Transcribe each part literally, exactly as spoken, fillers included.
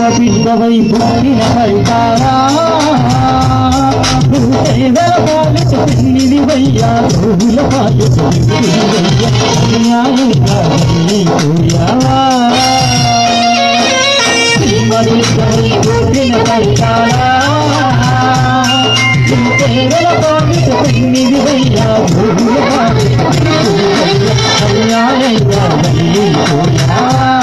బిడ్డవై పుట్టిన పైతారా పేదల పాలిట పిన్నిదివయ్యా రోజుల పాలిట న్యాయంగా పోయావా బిడ్డవై పుట్టిన పైతారా పేదల పాలిట పిన్నిదివయ్యా రోజుల పాలిట న్యాయంగా పోయావా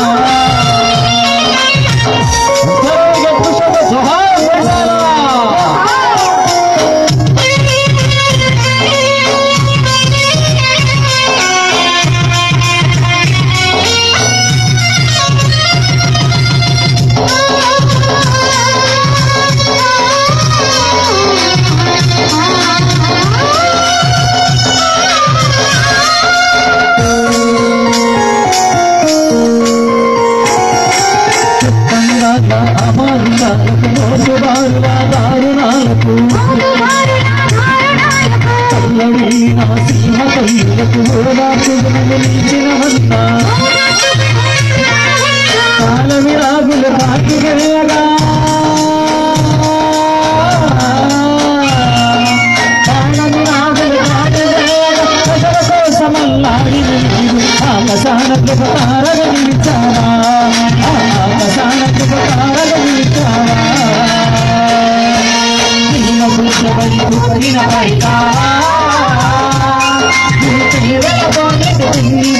అమారులకు మోసబారుల దారుణాలకు పల్లవి నా సింహ కన్నులకు నిలిచినవన్నా కాల విరాగుల కాకివేగా కాల విరాగుల కాకివేగా ప్రజల కోసమల్లాడి ఆకాశాలకు తారగా నిలిచారా ఆకాశాలకు తారగా నిలిచారా పుట్టబడి పుట్టిన పైతారా